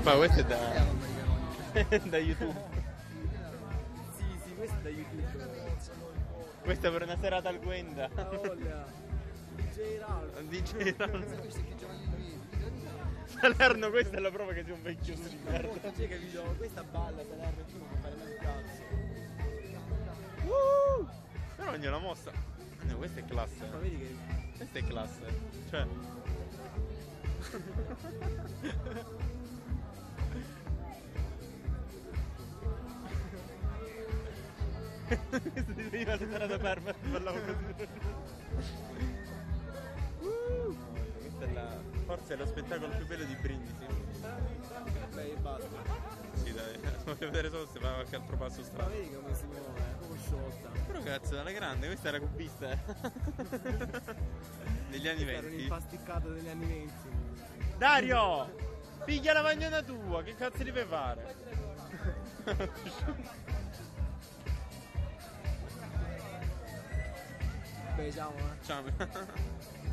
Ma questo è da da YouTube. Sì, questo è da YouTube. Questa è per una serata al Gwenda. La voglia. DJ Ralph. DJ Ralph. Salerno, questa è la prova che sei un vecchioso di merda. C'è capito? Questa balla Salerno e tu non puoi fare mai un cazzo. Però ogni una mossa. No, questa è classe. Ma vedi che... Questa è classe. Cioè. Questo ti veniva tutta da ferma. Ballavo così. Questa è la. Forse è lo spettacolo più bello di Brindisi. Beh, basta. Sì, dai, voglio vedere solo se fa qualche altro passo Ma strano. vedi come si muove, è proprio sciolta. Però cazzo, alla grande, questa era cubista. Degli anni Era 20. un'impasticata degli anni 20. Dario! Piglia la magnana tua, che cazzo devi fare? Beh, ciao. Ciao.